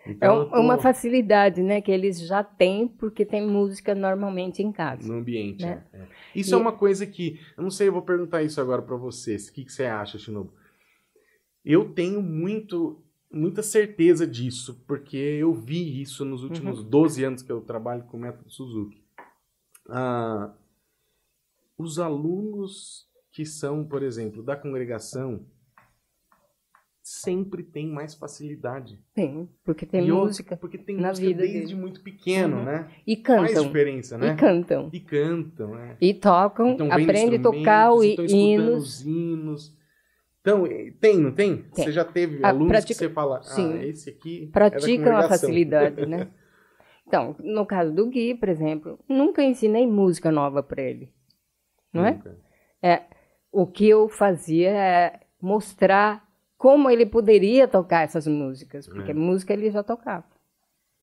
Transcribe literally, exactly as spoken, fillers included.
Então, é um, tô... uma facilidade, né, que eles já têm, porque tem música normalmente em casa. No ambiente, né? é. é. Isso e... é uma coisa que... Eu não sei, eu vou perguntar isso agora para vocês. O que, que você acha, Shinobu? Eu tenho muito, muita certeza disso, porque eu vi isso nos últimos uhum. doze anos que eu trabalho com o método Suzuki. Ah, os alunos que são, por exemplo, da congregação, sempre tem mais facilidade. Sim, porque tem e música eu, porque tem na música vida desde dele. muito pequeno, uhum. né? E cantam. Faz diferença, né? E cantam. E cantam, é. E tocam, então, aprendem a tocar os estão escutando hinos. os hinos. Então, tem, não tem? tem. Você já teve a alunos pratica... que você fala, Sim. ah, esse aqui praticam é da a facilidade, né? Então, no caso do Gui, por exemplo, nunca ensinei música nova para ele. Não nunca. é? É? O que eu fazia é mostrar como ele poderia tocar essas músicas, porque é. música ele já tocava.